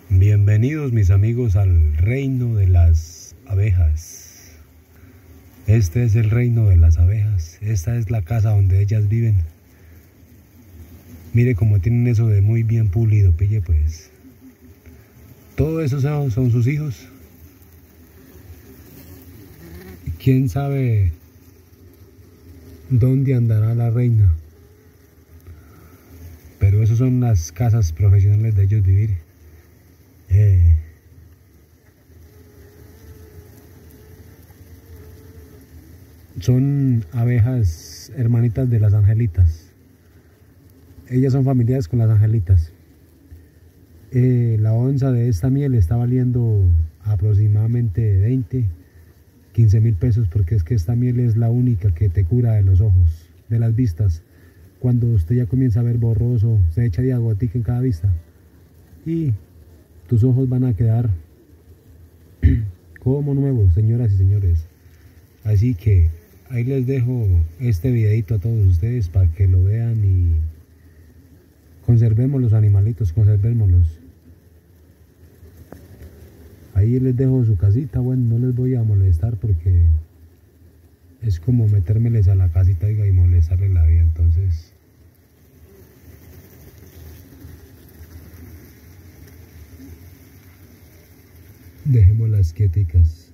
Bienvenidos mis amigos al reino de las abejas. Este es el reino de las abejas. Esta es la casa donde ellas viven. Mire cómo tienen eso de muy bien pulido, pille pues. Todo eso son sus hijos. ¿Quién sabe dónde andará la reina? Pero eso son las casas profesionales de ellos vivir. Son abejas hermanitas de las angelitas. Ellas son familiares con las angelitas. La onza de esta miel está valiendo aproximadamente 15.000 pesos, porque es que esta miel es la única que te cura de los ojos, de las vistas. Cuando usted ya comienza a ver borroso, se echa de aguatica en cada vista y tus ojos van a quedar como nuevos, señoras y señores. Así que ahí les dejo este videito a todos ustedes para que lo vean y conservemos los animalitos, conservémoslos. Ahí les dejo su casita. Bueno, no les voy a molestar porque es como metérmeles a la casita y molestarles la vida. Entonces dejémoslas quieticas.